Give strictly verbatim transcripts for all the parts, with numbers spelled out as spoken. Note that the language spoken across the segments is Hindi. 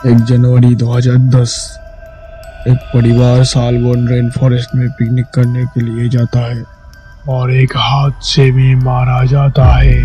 एक जनवरी दो हज़ार दस एक परिवार सालबोन रेन फॉरेस्ट में पिकनिक करने के लिए जाता है और एक हादसे में मारा जाता है।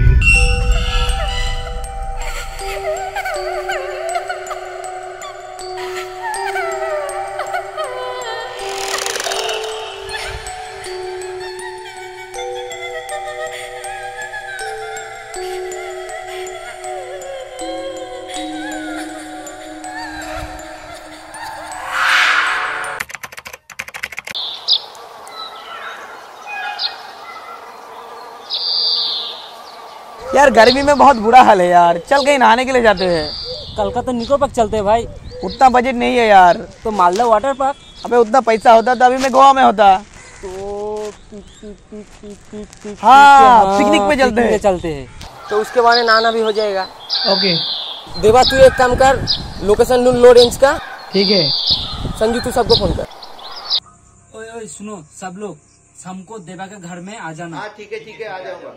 यार गर्मी में बहुत बुरा हाल है यार, चल कहीं नहाने के लिए जाते हैं। कल का तो निको पार्क चलते हैं भाई। उतना बजट नहीं है यार। तो मालदा वाटर पार्क। अबे उतना पैसा होता तो अभी मैं गोवा में होता। तो पी, पी, पी, पी, पी, पी, हाँ, हाँ, पिकनिक पे चलते हैं चलते हैं तो उसके बाद नहाना भी हो जाएगा। ओके देवा तू एक काम कर, लोकेशन ढूंढ लो रेंज का। ठीक है संजू तू सबको फोन कर। ओए ओए सुनो सब लोग, हमको देवा के घर में आ जाना। हाँ ठीक है ठीक है, आ जाऊंगा।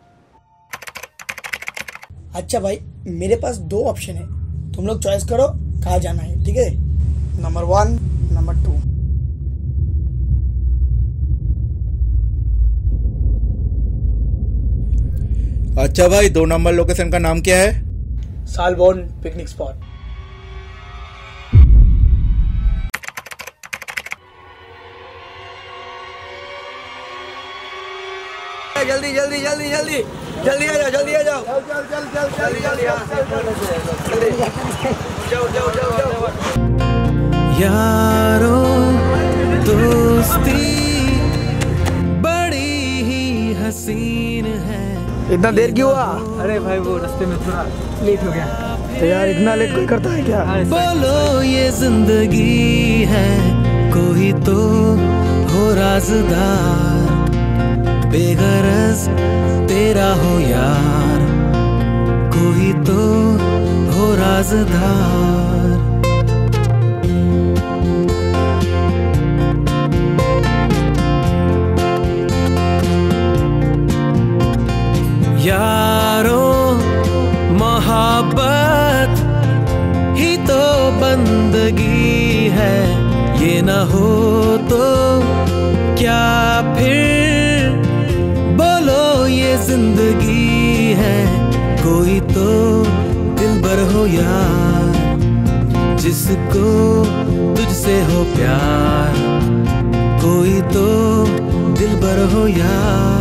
अच्छा भाई, मेरे पास दो ऑप्शन है, तुम लोग चॉइस करो कहाँ जाना है। ठीक है, नंबर वन, नंबर टू। अच्छा भाई, दो नंबर लोकेशन का नाम क्या है? Salbon picnic spot. जल्दी जल्दी जल्दी जल्दी जल्दी आ जाओ, जल्दी आ जाओ, चल चल चल जल्दी जल्दी जाओ जाओ जाओ जाओ। यारो दोस्ती बड़ी ही हसीन है। इतना देर क्यों हुआ? अरे भाई वो रास्ते में थोड़ा लेट हो गया। तो यार इतना लेट कोई करता है क्या? बोलो ये जिंदगी है, कोई तो हो राज़दार, बेगरज तेरा हो यार, कोई तो हो राज़दार। यारो मोहब्बत ही तो बंदगी है, ये ना हो तो क्या फिर बोलो ये जिंदगी है, कोई तो दिलबर हो यार, जिसको तुझसे हो प्यार, कोई तो दिलबर हो यार।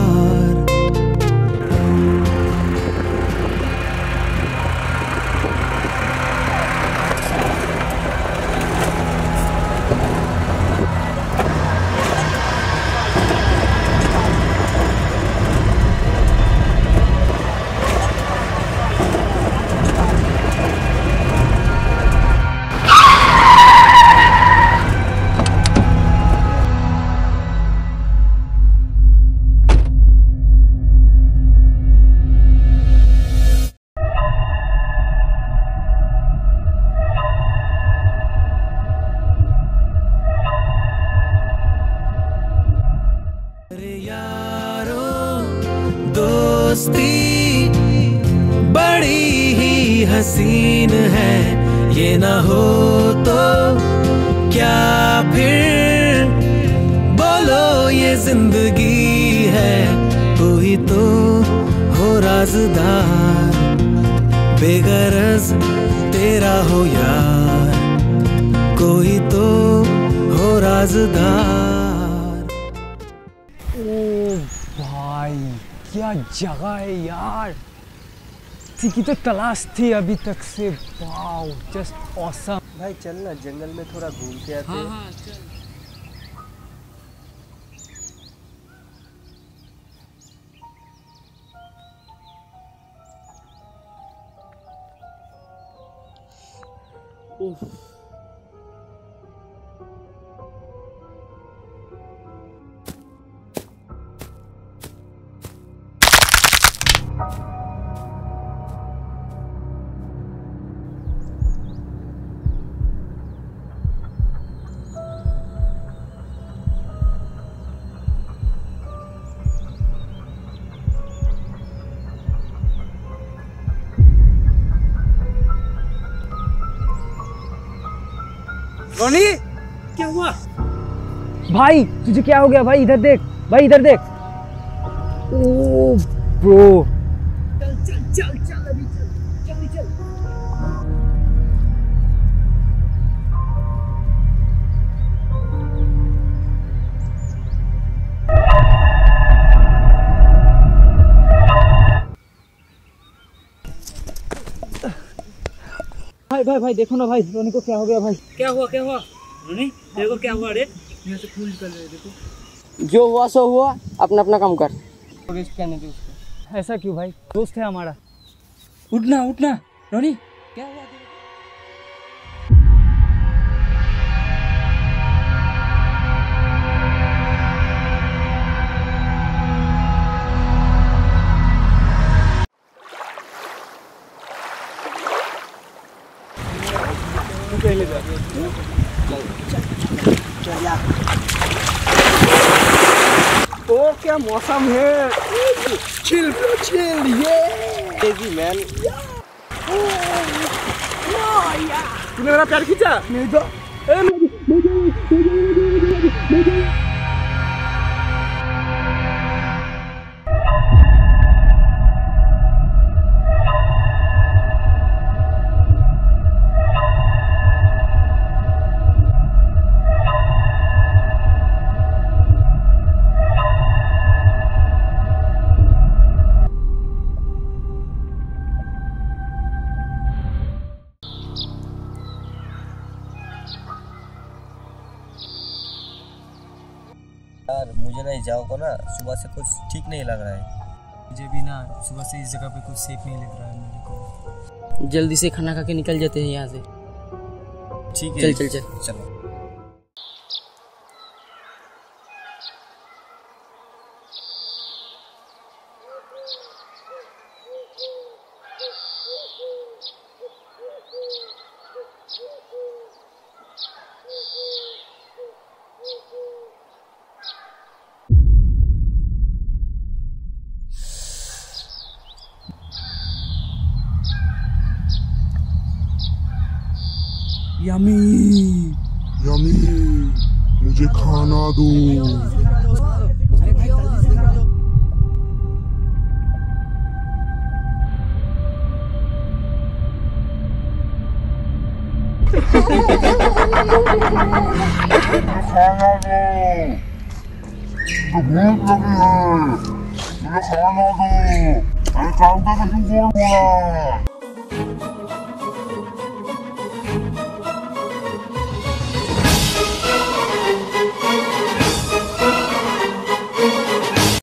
दोस्ती बड़ी ही हसीन है, ये ना हो तो क्या फिर बोलो ये जिंदगी है, कोई तो हो राज़दार, बेगरज तेरा हो यार, कोई तो हो राज़दार। क्या जगह है यार, इसी की तो तलाश थी अभी तक से। Wow just awesome. भाई चल ना, जंगल में थोड़ा घूम के आते हैं। हाँ हाँ चल। उफ रोनी क्या हुआ? भाई तुझे क्या हो गया भाई? इधर देख भाई, इधर देख। ओ ब्रो, चल चल चल चल अभी चल जल्दी चल। भाई भाई भाई देखो ना भाई, रोनी को क्या हो गया भाई? क्या हुआ क्या हुआ रोनी? देखो क्या हुआ रे, यहाँ से खून निकल रहा है देखो। जो हुआ सो हुआ, अपना अपना काम कर। रेस्ट करने दे उसको। ऐसा क्यों भाई? दोस्त है हमारा। उठना उठना रोनी, क्या हुआ? पहले जा। ओ क्या मौसम है, चिल ब्रो चिल, ये तेजी मैन। तूने मेरा प्यार खींचा? नहीं तो यार मुझे ना इस जगह को ना सुबह से कुछ ठीक नहीं लग रहा है। मुझे भी ना सुबह से इस जगह पे कुछ सेफ नहीं लग रहा है मेरे को। जल्दी से खाना खा के निकल जाते हैं यहाँ से। ठीक है, चल चल चल चलो। यमी यमी, मुझे खाना दो। खाना दो, मुझे भूख लगी है, मुझे खाना दो। अरे काम का क्यों बोल रहा है?